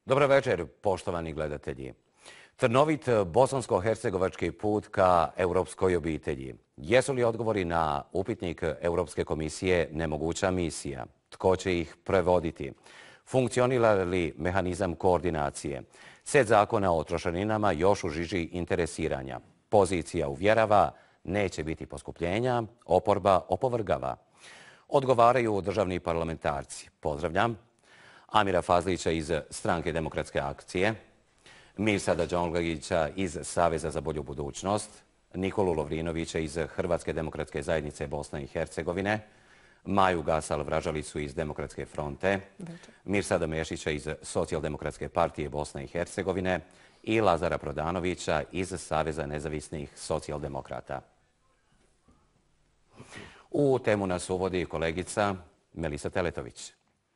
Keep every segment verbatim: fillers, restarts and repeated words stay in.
Dobar večer, poštovani gledatelji. Trnovit bosansko-hercegovački put ka europskoj obitelji. Jesu li odgovori na upitnik Europske komisije nemoguća misija? Tko će ih prevoditi? Funkcionira li mehanizam koordinacije? Set zakona o trošarinama još u žiži interesiranja. Pozicija uvjerava, neće biti poskupljenja, oporba opovrgava. Odgovaraju državni parlamentarci. Pozdravljam Amira Fazlića iz Stranke demokratske akcije, Mirsada Đonlagića iz Saveza za bolju budućnost, Nikolu Lovrinovića iz Hrvatske demokratske zajednice Bosne i Hercegovine, Maju Gasal-Vražalicu iz Demokratske fronte, Mirsada Mešića iz Socijaldemokratske partije Bosne i Hercegovine i Lazara Prodanovića iz Saveza nezavisnih socijaldemokrata. U temu nas uvodi kolegica Melisa Teletović.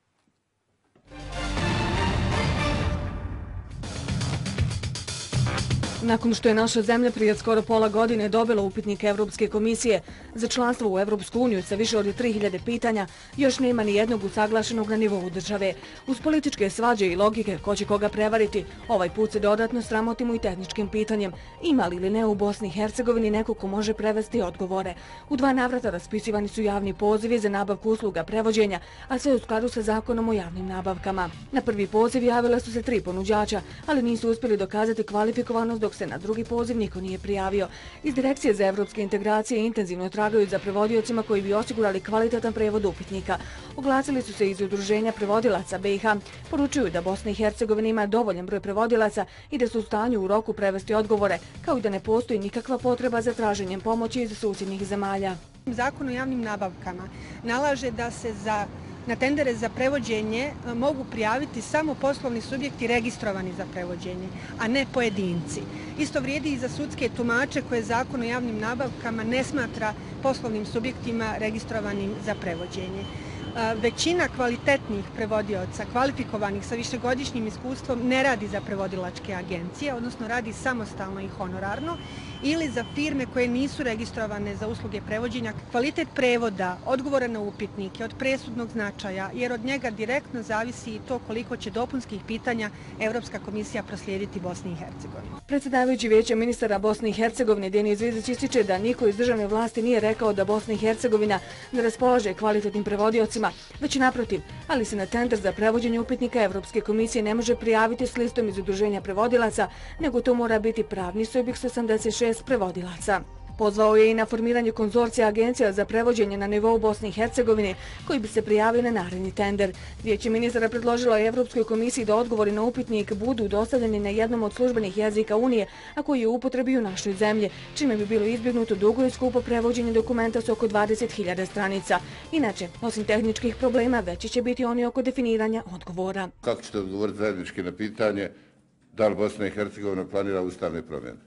Nakon što je naša zemlja prije skoro pola godine dobila upitnik Europske komisije za članstvo u Europsku uniju sa više od tri hiljade pitanja, još nema ni jednog usaglašenog na nivou države. Uz političke svađe i logike ko će koga prevariti, ovaj put se dodatno sramotimo i tehničkim pitanjem. Ima li ili ne u Bosni i Hercegovini neko ko može prevesti odgovore? U dva navrata raspisivani su javni pozivi za nabavku usluga prevođenja, a sve u skladu sa zakonom o javnim nabavkama. Na prvi poziv javila su se tri ponuđača, ali nisu uspjeli dokazati kvalifikovanost dok se na drugi poziv niko nije prijavio. Iz Direkcije za evropske integracije intenzivno tragaju za prevodiocima koji bi osigurali kvalitetan prevod upitnika. Oglasili su se iz Udruženja prevodilaca B i H. Poručuju da Bosna i Hercegovina ima dovoljan broj prevodilaca i da su u stanju u roku prevesti odgovore, kao i da ne postoji nikakva potreba za traženjem pomoći iz susjednih zemalja. Zakon o javnim nabavkama nalaže da se za na tendere za prevođenje mogu prijaviti samo poslovni subjekti registrovani za prevođenje, a ne pojedinci. Isto vrijedi i za sudske tumače koje Zakon o javnim nabavkama ne smatra poslovnim subjektima registrovanim za prevođenje. Većina kvalitetnih prevodioca, kvalifikovanih sa višegodišnjim iskustvom, ne radi za prevodilačke agencije, odnosno radi samostalno i honorarno, ili za firme koje nisu registrovane za usluge prevođenja. Kvalitet prevoda, odgovora na upitnike od presudnog značaja, jer od njega direktno zavisi i to koliko će dopunskih pitanja Europska komisija proslijediti Bosni i Hercegovini. Predsjedavajući Vijeća ministara Bosne i Hercegovine Deniz Vizić ističe da niko iz državne vlasti nije rekao da Bosna i Hercegovina ne raspolaže kvalitetnim prevodiocima, već naprotiv, ali se na tender za prevođenje upitnika Europske komisije ne može prijaviti s listom iz Udruženja prevodilaca, nego to mora biti pravni subjekt s osamdeset šest prevodilaca. Pozvao je i na formiranje konzorcija agencija za prevođenje na nivou Bosne i Hercegovine koji bi se prijavili na naredni tender. Vijeće ministara predložilo je Europskoj komisiji da odgovori na upitnik budu dostavljeni na jednom od službenih jezika Unije, a koji je u upotrebi u našoj zemlji, čime bi bilo izbjegnuto dugo i skupo prevođenje dokumenta s oko dvadeset hiljada stranica. Inače, osim tehničkih problema, veći će biti oni oko definiranja odgovora. Kako ćete odgovoriti zajednički na pitanje da li Bosna i Hercegovina planira ustavne promjene?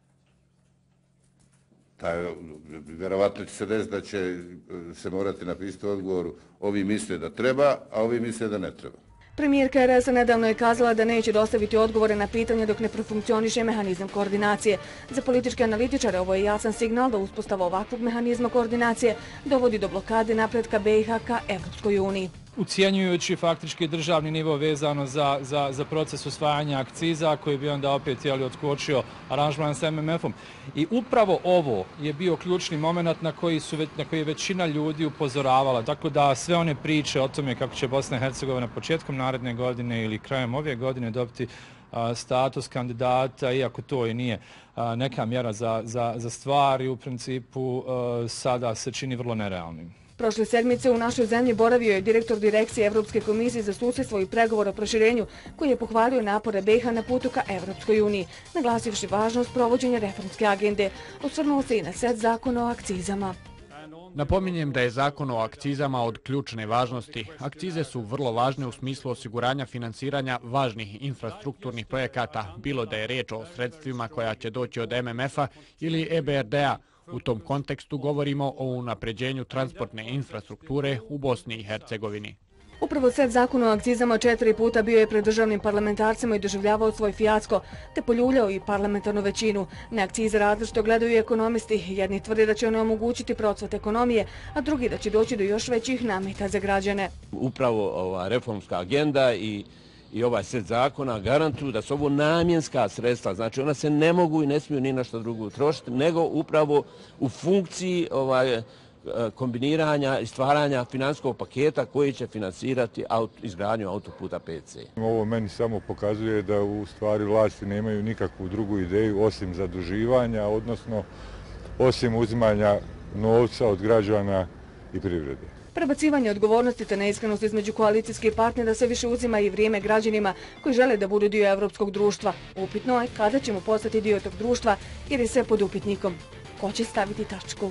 Vjerovatno će se desiti da će se morati napisati u odgovoru ovi misle da treba, a ovi misle da ne treba. Premijerka R S-a nedavno je kazala da neće dostaviti odgovore na pitanje dok ne profunkcioniše mehanizam koordinacije. Za političke analitičare ovo je jasan signal da uspostava ovakvog mehanizma koordinacije dovodi do blokade napretka B i H ka Evropskoj uniji. Ucijenjujući faktički državni nivo vezano za, za, za proces usvajanja akciza koji bi onda opet jeli, otkočio aranžman s M M F-om. I upravo ovo je bio ključni moment na koji, su, na koji je većina ljudi upozoravala. Tako da sve one priče o tome kako će Bosna i Hercegovina početkom naredne godine ili krajem ove godine dobiti a, status kandidata, iako to i nije a, neka mjera za, za, za stvar i u principu a, sada se čini vrlo nerealnim. Prošle sedmice u našoj zemlji boravio je direktor Direkcije Evropske komisije za susjedstvo i pregovor o proširenju, koji je pohvalio napore B i H na putu ka Evropskoj uniji, naglasivši važnost provođenja reformske agende. Osvrnuo se i na set zakona o akcizama. Napominjem da je zakon o akcizama od ključne važnosti. Akcize su vrlo važne u smislu osiguranja financiranja važnih infrastrukturnih projekata, bilo da je riječ o sredstvima koja će doći od M M F-a ili E B R D-a. U tom kontekstu govorimo o unapređenju transportne infrastrukture u Bosni i Hercegovini. Upravo set zakona o akcizama četiri puta bio je pred državnim parlamentarcima i doživljavao svoj fijasko, te poljuljao i parlamentarnu većinu. Na akcize različito gledaju i ekonomisti. Jedni tvrde da će one omogućiti procvat ekonomije, a drugi da će doći do još većih nameta za građane. Upravo ova reformska agenda i i ovaj set zakona garantuju da su ovo namjenska sredstva. Znači ona se ne mogu i ne smiju ni na što drugo trošiti, nego upravo u funkciji ovaj, kombiniranja i stvaranja financijskog paketa koji će financirati auto, izgradnju autoputa P C. Ovo meni samo pokazuje da u stvari vlasti nemaju nikakvu drugu ideju osim zaduživanja, odnosno osim uzimanja novca od građana i privrede. Prebacivanje odgovornosti te neiskrenost između koalicijskih partnera sve više uzima i vrijeme građanima koji žele da budu dio evropskog društva. Upitno je kada ćemo postati dio tog društva jer je sve pod upitnikom. Ko će staviti tačku?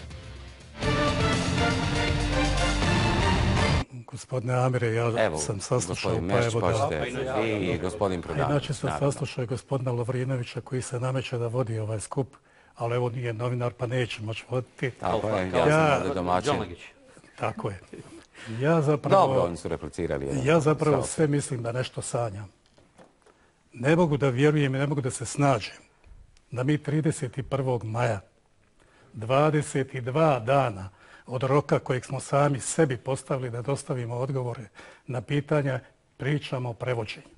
Gospodine Amire, ja evo, sam saslušao, gospodin pa Mešć, evo da... počete vi i gospodin Prodanović. Inače sam saslušao i gospodina Lovrinovića koji se nameće da vodi ovaj skup, ali evo nije novinar pa neće moći voditi. Tako je, ja sam ovdje domaćin. Tako je. Ja zapravo... Dobro, oni su replicirali. Ja zapravo sve mislim da nešto sanjam. Ne mogu da vjerujem i ne mogu da se snađem da mi trideset prvog maja, dvadeset dva dana od roka kojeg smo sami sebi postavili da dostavimo odgovore na pitanja, pričamo o prevođenju.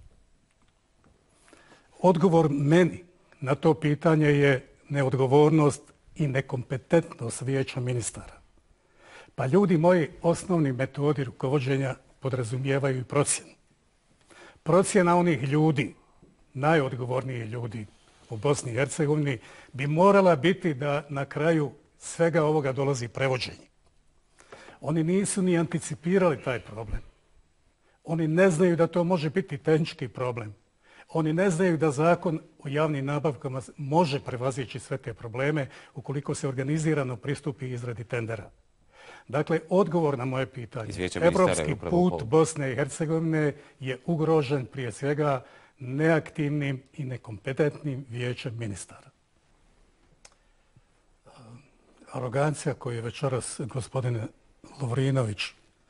Odgovor meni na to pitanje je neodgovornost i nekompetentnost vijeća ministara. Pa ljudi moji, osnovni metodi rukovođenja podrazumijevaju i procjenu. Procjena onih ljudi, najodgovornijih ljudi u Bosni i Hercegovini, bi morala biti da na kraju svega ovoga dolazi prevođenje. Oni nisu ni anticipirali taj problem. Oni ne znaju da to može biti tehnički problem. Oni ne znaju da zakon o javnim nabavkama može prevazići sve te probleme ukoliko se organizirano pristupi izradi tendera. Dakle, odgovor na moje pitanje. Evropski put Bosne i Hercegovine je ugrožen prije svega neaktivnim i nekompetentnim vijećem ministara. Arogancija koju je večeras gospodin Lovrinović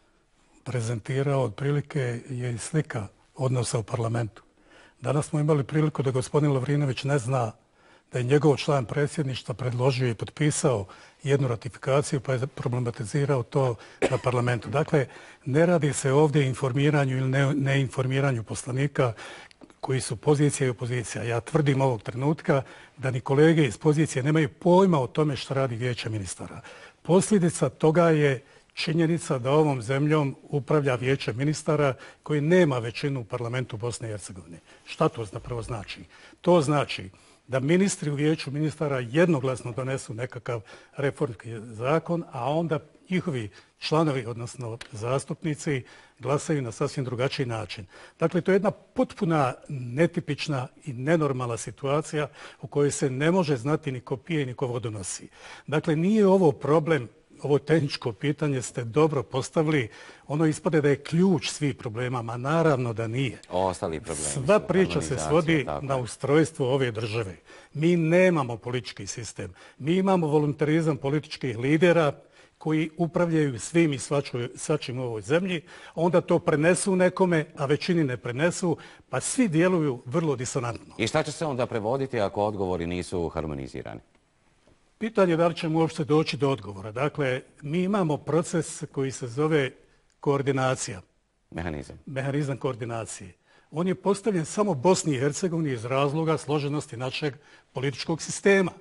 prezentirao otprilike je i slika odnosa u parlamentu. Danas smo imali priliku da gospodin Lovrinović ne zna da je njegov član predsjedništva predložio i potpisao jednu ratifikaciju pa je problematizirao to na parlamentu. Dakle, ne radi se ovdje o informiranju ili neinformiranju poslanika koji su pozicija i opozicija. Ja tvrdim ovog trenutka da ni kolege iz pozicije nemaju pojma o tome što radi vijeće ministara. Posljedica toga je činjenica da ovom zemljom upravlja vijeće ministara koji nema većinu u parlamentu Bosne i Hercegovine. Šta to zapravo znači? To znači da ministri u vijeću ministara jednoglasno donesu nekakav reformski zakon, a onda njihovi članovi, odnosno zastupnici, glasaju na sasvim drugačiji način. Dakle, to je jedna potpuna netipična i nenormalna situacija u kojoj se ne može znati ni ko pije ni ko vodu nosi. Dakle, nije ovo problem, ovo tehničko pitanje ste dobro postavili, ono ispade da je ključ svih problema, ma naravno da nije. Ostali problemi. Sva priča se svodi na ustrojstvo ove države. Mi nemamo politički sistem. Mi imamo voluntarizam političkih lidera koji upravljaju svim i svačim u ovoj zemlji, onda to prenesu nekome, a većini ne prenesu, pa svi djeluju vrlo disonantno. I šta će se onda prevoditi ako odgovori nisu harmonizirani? Pitanje je da li ćemo uopšte doći do odgovora. Dakle, mi imamo proces koji se zove koordinacija. Mehanizam. Mehanizam koordinacije. On je postavljen samo Bosni i Hercegovini iz razloga složenosti našeg političkog sistema.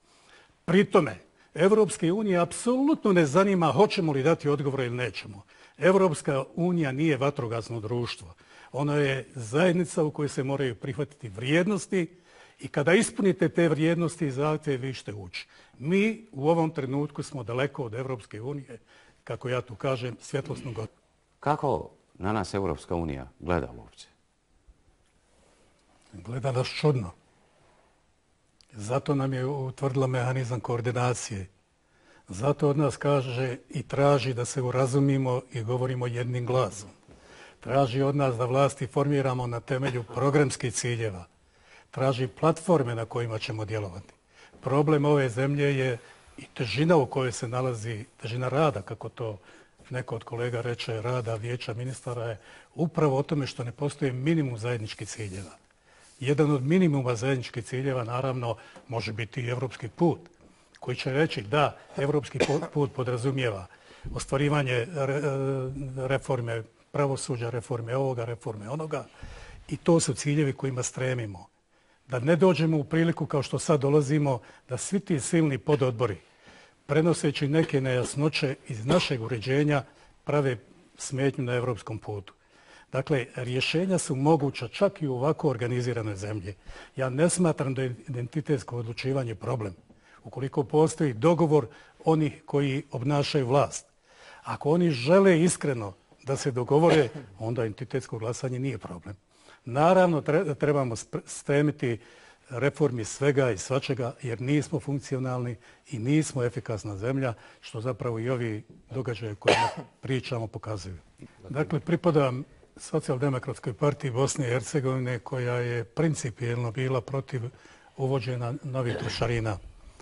Pri tome, Evropska unija apsolutno ne zanima hoćemo li dati odgovore ili nećemo. Evropska unija nije vatrogasno društvo. Ono je zajednica u kojoj se moraju prihvatiti vrijednosti i kada ispunite te vrijednosti i zahtjeve, vi ćete ući. Mi u ovom trenutku smo daleko od Evropske unije, kako ja tu kažem, svjetlosno gotovo. Kako na nas Evropska unija gleda uopće? Gleda nas čudno. Zato nam je utvrdila mehanizam koordinacije. Zato od nas kaže i traži da se urazumimo i govorimo jednim glasom. Traži od nas da vlasti formiramo na temelju programskih ciljeva. Traži platforme na kojima ćemo djelovati. Problem ove zemlje je i težina u kojoj se nalazi, težina rada, kako to neko od kolega reče, rada vijeća ministara je upravo o tome što ne postoji minimum zajedničkih ciljeva. Jedan od minimuma zajedničkih ciljeva, naravno, može biti i evropski put, koji će reći da evropski put podrazumijeva ostvarivanje reforme pravosuđa, reforme ovoga, reforme onoga, I to su ciljevi kojima stremimo. Da ne dođemo u priliku kao što sad dolazimo, da svi ti silni pododbori, prenoseći neke nejasnoće iz našeg uređenja, prave smetnju na evropskom putu. Dakle, rješenja su moguća čak i u ovako organiziranoj zemlji. Ja ne smatram da je identitetsko odlučivanje problem. Ukoliko postoji dogovor onih koji obnašaju vlast, ako oni žele iskreno da se dogovore, onda identitetsko glasanje nije problem. Naravno, trebamo stremiti reformi svega i svačega, jer nismo funkcionalni i nismo efikasna zemlja, što zapravo i ovi događaje kojima pričamo pokazuju. Dakle, pripadam Socijaldemokratskoj partiji Bosne i Hercegovine, koja je principijelno bila protiv uvođenja novih trošarina.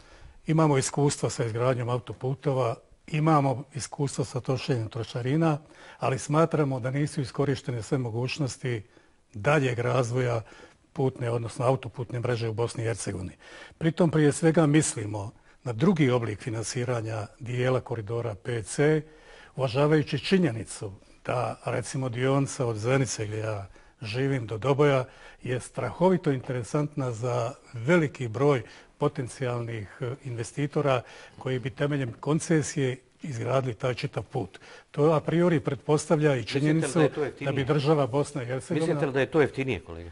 Imamo iskustva sa izgradnjom autoputova, imamo iskustva sa trošenjem trošarina, ali smatramo da nisu iskorištene sve mogućnosti daljeg razvoja putne, odnosno autoputne mreže u Bosni i Hercegovini. Pritom prije svega mislimo na drugi oblik finansiranja dijela koridora P C, uvažavajući činjenicu da, recimo, dionica od Zenice, gdje ja živim, do Doboja, je strahovito interesantna za veliki broj potencijalnih investitora koji bi temeljem koncesije izgradili taj čitav put. To a priori pretpostavlja i činjenicu da, da bi država Bosna i Hercegovina... Mislite li da je to jeftinije, kolega?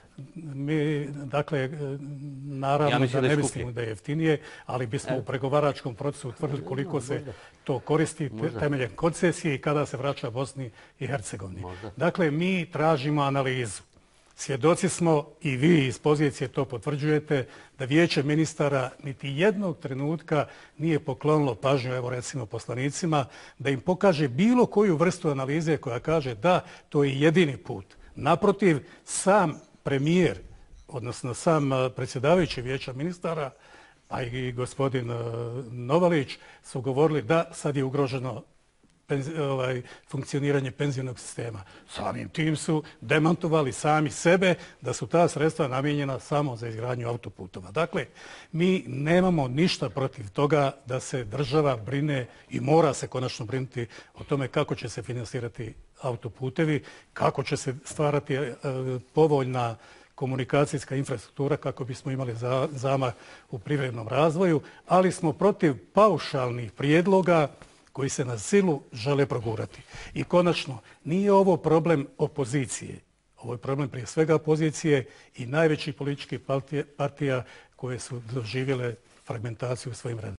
Mi, dakle, naravno ja da ne mislimo da je jeftinije, ali bismo e? u pregovaračkom procesu utvrdili koliko se to koristi možda temeljem koncesije i kada se vraća Bosni i Hercegovini. Možda. Dakle, mi tražimo analizu. Svjedoci smo, i vi iz pozicije to potvrđujete, da Vijeće ministara niti jednog trenutka nije poklonilo pažnju, evo recimo poslanicima, da im pokaže bilo koju vrstu analize koja kaže da, to je jedini put. Naprotiv, sam premijer, odnosno sam predsjedavajući Vijeća ministara, a i gospodin Novalić, su govorili da sad je ugroženo Penzi, ovaj, funkcioniranje penzionog sistema. Samim tim su demantovali sami sebe da su ta sredstva namijenjena samo za izgradnju autoputova. Dakle, mi nemamo ništa protiv toga da se država brine i mora se konačno brinuti o tome kako će se finansirati autoputevi, kako će se stvarati e, povoljna komunikacijska infrastruktura kako bismo imali za, zamah u privrednom razvoju, ali smo protiv paušalnih prijedloga koji se na silu žele progurati. I konačno, nije ovo problem opozicije. Ovo je problem prije svega opozicije i najvećih političkih partija koje su doživjele fragmentaciju u svojim redovima.